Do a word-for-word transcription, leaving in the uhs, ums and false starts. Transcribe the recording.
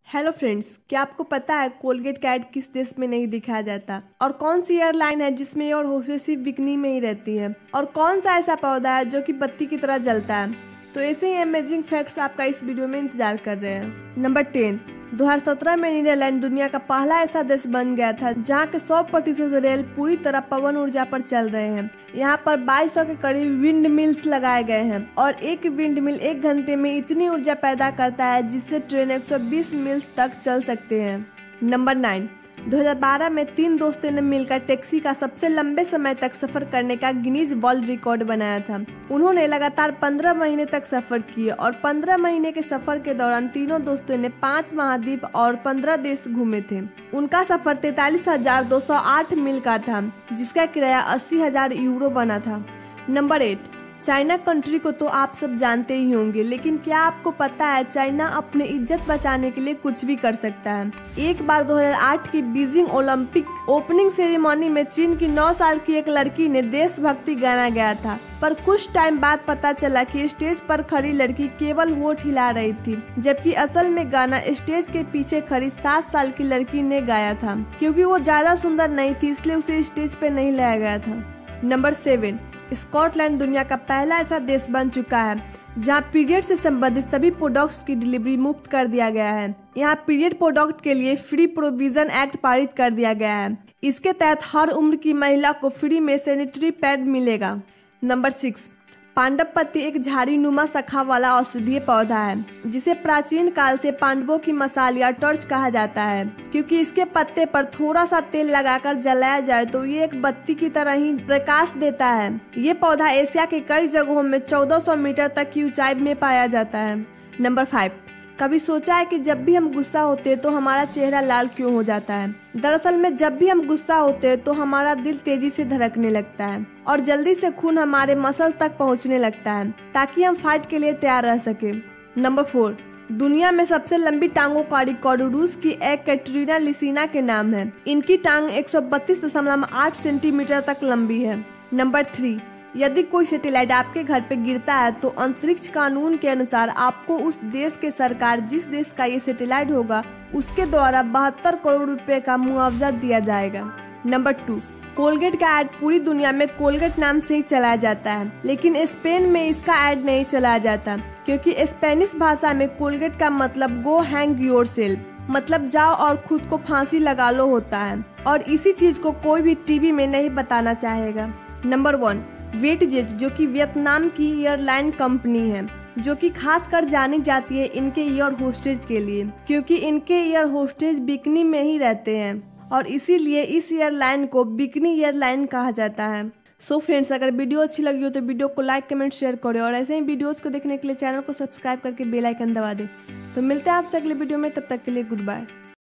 Hello friends, क्या आपको पता है कोलगेट का ऐड किस देश में नहीं दिखाया जाता और कौन सी एयरलाइन है जिसमें एयर होस्टेस सिर्फ बिकनी में ही रहती है और कौन सा ऐसा पौधा है जो कि बत्ती की तरह जलता है। तो ऐसे ही अमेजिंग फैक्ट्स आपका इस वीडियो में इंतजार कर रहे हैं। नंबर टेन, दो हज़ार सत्रह में नीदरलैंड दुनिया का पहला ऐसा देश बन गया था जहां के सौ प्रतिशत रेल पूरी तरह पवन ऊर्जा पर चल रहे हैं। यहां पर बाईस सौ के करीब विंड मिल्स लगाए गए हैं और एक विंड मिल एक घंटे में इतनी ऊर्जा पैदा करता है जिससे ट्रेन एक सौ बीस मील्स तक चल सकते हैं। नंबर नाइन, दो हज़ार बारह में तीन दोस्तों ने मिलकर टैक्सी का सबसे लंबे समय तक सफर करने का गिनीज वर्ल्ड रिकॉर्ड बनाया था। उन्होंने लगातार पंद्रह महीने तक सफर किए और पंद्रह महीने के सफर के दौरान तीनों दोस्तों ने पांच महाद्वीप और पंद्रह देश घूमे थे। उनका सफर तैतालीस हजार दो सौ आठ मील का था जिसका किराया अस्सी हजार यूरो बना था। नंबर एट, चाइना कंट्री को तो आप सब जानते ही होंगे, लेकिन क्या आपको पता है चाइना अपने इज्जत बचाने के लिए कुछ भी कर सकता है। एक बार दो हज़ार आठ की बीजिंग ओलंपिक ओपनिंग सेरेमनी में चीन की नौ साल की एक लड़की ने देशभक्ति गाना गाया था, पर कुछ टाइम बाद पता चला कि स्टेज पर खड़ी लड़की केवल होठ हिला रही थी, जबकि असल में गाना स्टेज के पीछे खड़ी सात साल की लड़की ने गाया था। क्योंकि वो ज्यादा सुंदर नहीं थी इसलिए उसे स्टेज पे नहीं लाया गया था। नंबर सेवन, स्कॉटलैंड दुनिया का पहला ऐसा देश बन चुका है जहां पीरियड से संबंधित सभी प्रोडक्ट्स की डिलीवरी मुफ्त कर दिया गया है। यहां पीरियड प्रोडक्ट के लिए फ्री प्रोविजन एक्ट पारित कर दिया गया है। इसके तहत हर उम्र की महिला को फ्री में सैनिटरी पैड मिलेगा। नंबर सिक्स, पांडवपत्ती एक झाड़ी नुमा शाखा वाला औषधीय पौधा है जिसे प्राचीन काल से पांडवों की मसाल या टॉर्च कहा जाता है, क्योंकि इसके पत्ते पर थोड़ा सा तेल लगाकर जलाया जाए तो ये एक बत्ती की तरह ही प्रकाश देता है। ये पौधा एशिया के कई जगहों में चौदह सौ मीटर तक की ऊंचाई में पाया जाता है। नंबर फाइव, कभी सोचा है कि जब भी हम गुस्सा होते हैं तो हमारा चेहरा लाल क्यों हो जाता है? दरअसल में जब भी हम गुस्सा होते हैं तो हमारा दिल तेजी से धड़कने लगता है और जल्दी से खून हमारे मसल्स तक पहुंचने लगता है ताकि हम फाइट के लिए तैयार रह सके। नंबर फोर, दुनिया में सबसे लंबी टांगों का रिकॉर्ड रूस की एक कैटरीना लिसिना के नाम है। इनकी टांग एक सौ बत्तीस दशमलव आठ सेंटीमीटर तक लंबी है। नंबर थ्री, यदि कोई सैटेलाइट आपके घर पे गिरता है तो अंतरिक्ष कानून के अनुसार आपको उस देश के सरकार जिस देश का ये सैटेलाइट होगा उसके द्वारा बहत्तर करोड़ रुपए का मुआवजा दिया जाएगा। नंबर टू, कोलगेट का ऐड पूरी दुनिया में कोलगेट नाम से ही चलाया जाता है, लेकिन स्पेन में इसका ऐड नहीं चलाया जाता क्योंकि स्पेनिश भाषा में कोलगेट का मतलब गो हैंग योरसेल्फ, मतलब जाओ और खुद को फांसी लगा लो होता है और इसी चीज को कोई भी टीवी में नहीं बताना चाहेगा। नंबर वन, वेटजेट जो कि वियतनाम की एयरलाइन कंपनी है जो कि खासकर जानी जाती है इनके एयर होस्टेज के लिए, क्योंकि इनके एयर होस्टेज बिकनी में ही रहते हैं और इसीलिए इस एयरलाइन को बिकनी एयरलाइन कहा जाता है। सो so फ्रेंड्स, अगर वीडियो अच्छी लगी हो तो वीडियो को लाइक कमेंट शेयर करें और ऐसे ही वीडियोस को देखने के लिए चैनल को सब्सक्राइब करके बेल आइकन दबा दें। तो मिलते हैं आपसे अगले वीडियो में, तब तक के लिए गुड बाय।